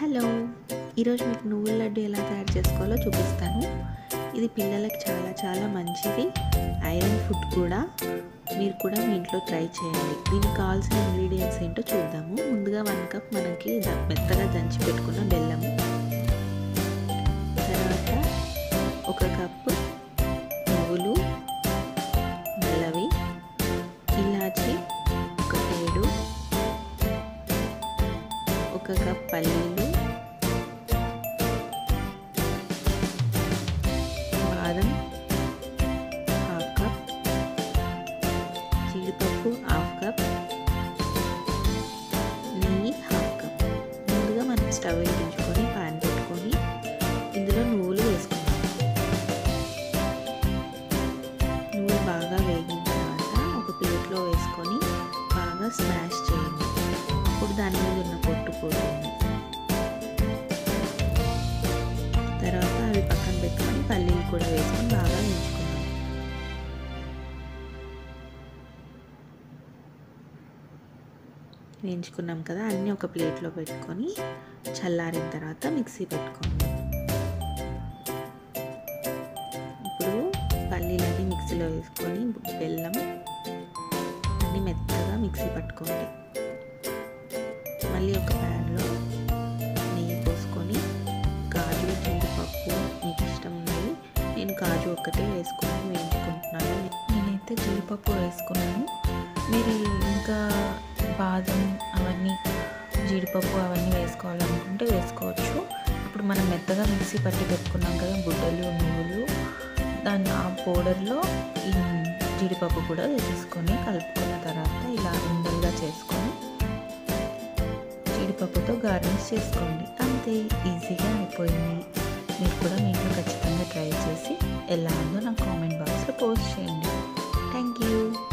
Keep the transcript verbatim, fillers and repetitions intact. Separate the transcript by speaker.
Speaker 1: Hello, ఈరోజు మీకు నువ్వుల లడ్డు ఎలా తయారు చేసుకోవాలో చూపిస్తాను. ఇది పిల్లలకి చాలా చాలా మంచిది, ఐరన్ ఫుడ్ కూడా. మీరు కూడా మీ ఇంట్లో ట్రై చేయండి. దీనికి కావాల్సిన ఇంగ్రీడియంట్స్ ఏంటో చూద్దాము. ముందుగా వన్ కప్ మనకి మెత్తగా దంచి పెట్టుకున్న బెల్లం, తర్వాత ఒక కప్పు నువ్వులు, నల్లవి, ఇలాచి ఒక ఏడు, ఒక కప్ పల్లీలు, బాదం హాఫ్ కప్, జీడిపప్పు హాఫ్ కప్, నెయ్యి హాఫ్ కప్. ముందుగా మనం స్టవ్ వెలిగించుకొని పాన్ పెట్టుకొని ఇందులో నువ్వులు వేసుకుందాం. నువ్వులు బాగా వేగిన తర్వాత ఒక ప్లేట్లో వేసుకొని బాగా స్మాష్ చేయండి. అప్పుడు దాని మీద ఉన్న పొట్టు పోతుంది. తర్వాత అవి పక్కన పెట్టుకొని పల్లీలు కూడా వేసుకొని బాగా వేయించుకుందాం. వేయించుకున్నాం కదా, అన్నీ ఒక ప్లేట్లో పెట్టుకొని చల్లారిన తర్వాత మిక్సీ పెట్టుకోండి. ఇప్పుడు పల్లీలన్నీ మిక్సీలో వేసుకొని బెల్లం అన్నీ మెత్తగా మిక్సీ పట్టుకోండి. మళ్ళీ ఒక ప్యాన్లో నెయ్యి పోసుకొని కాజు, జీడిపప్పు మీకు ఇష్టం ఉన్నది. నేను కాజు ఒక్కటే వేసుకొని వేయించుకుంటున్నాను. నేనైతే జీడిపప్పు వేసుకున్నాను. మీరు ఇంకా బాదం అవన్నీ జీడిపప్పు అవన్నీ వేసుకోవాలనుకుంటే వేసుకోవచ్చు. ఇప్పుడు మనం మెత్తగా మిక్సీ పట్టి పెట్టుకున్నాం కదా బుడ్డలు, నువ్వులు, దాన్ని ఆ పౌడర్లో ఈ జీడిపప్పు కూడా వేసేసుకొని కలుపుకున్న తర్వాత ఇలా ఉండలుగా చేసుకొని జీడిపప్పుతో గార్నిష్ చేసుకోండి. అంతే, ఈజీగా అయిపోయింది. మీరు కూడా మీ ఇంట్లో ఖచ్చితంగా ట్రై చేసి ఎలా ఉందో నాకు కామెంట్ బాక్స్లో పోస్ట్ చేయండి. Thank you.